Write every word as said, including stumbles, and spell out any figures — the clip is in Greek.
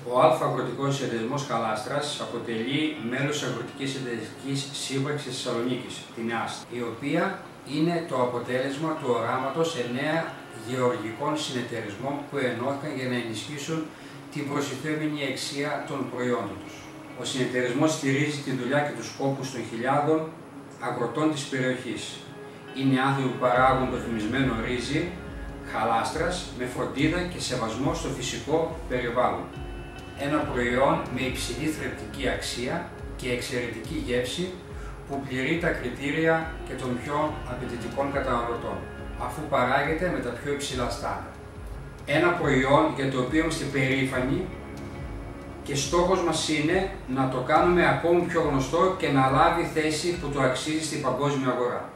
Ο Α Αγροτικός Συνεταιρισμός Χαλάστρας αποτελεί μέλος Αγροτικής Εταιρικής Σύμπραξης Θεσσαλονίκης, την ΑΣΤ, η οποία είναι το αποτέλεσμα του οράματος εννέα γεωργικών συνεταιρισμών που ενώθηκαν για να ενισχύσουν την προστιθέμενη αξία των προϊόντων τους. Ο συνεταιρισμός στηρίζει τη δουλειά και τους σκόπους των χιλιάδων αγροτών της περιοχής. Είναι άνθρωποι που παράγουν το φημισμένο ρύζι χαλάστρας με φροντίδα και σεβασμό στο φυσικό περιβάλλον. Ένα προϊόν με υψηλή θρεπτική αξία και εξαιρετική γεύση που πληρεί τα κριτήρια και των πιο απαιτητικών καταναλωτών, αφού παράγεται με τα πιο υψηλά στάνταρ. Ένα προϊόν για το οποίο είμαστε περήφανοι και στόχος μας είναι να το κάνουμε ακόμη πιο γνωστό και να λάβει θέση που το αξίζει στην παγκόσμια αγορά.